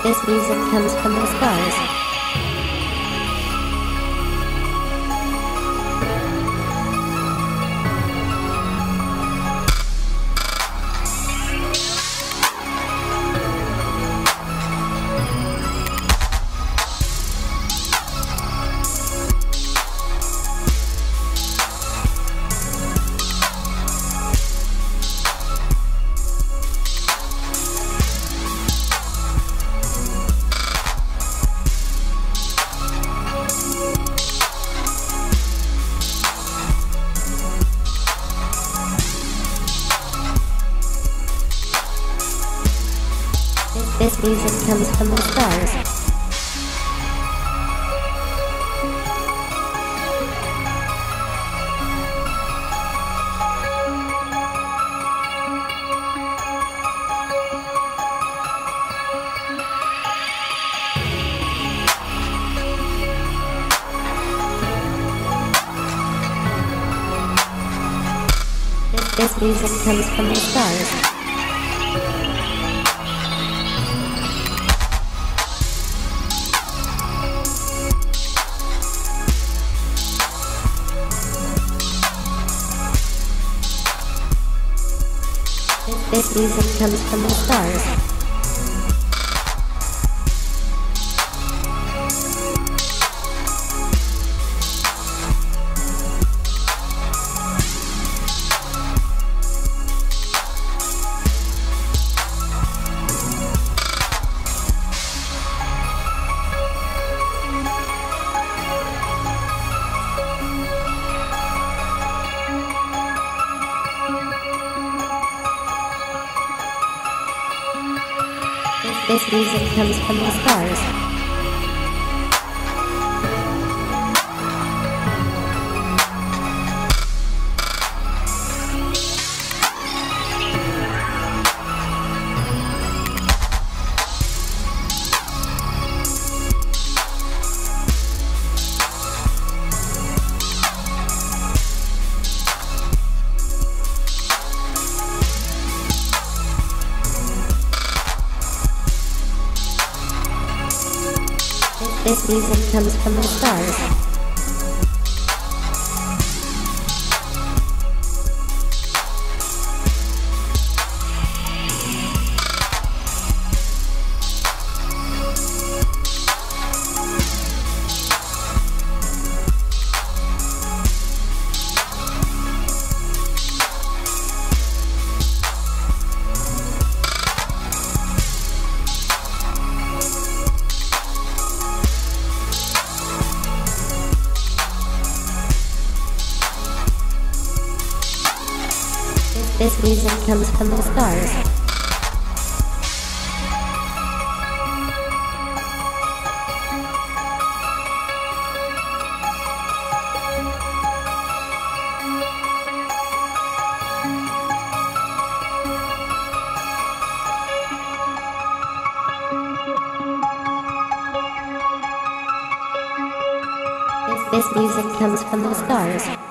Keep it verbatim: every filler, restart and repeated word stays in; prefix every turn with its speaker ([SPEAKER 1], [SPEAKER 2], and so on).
[SPEAKER 1] This music comes from the stars. This music comes from the stars. This music comes from the stars. This music comes from the stars. This music comes from the stars. This music comes from the stars. This music comes from the stars. This music comes from the stars.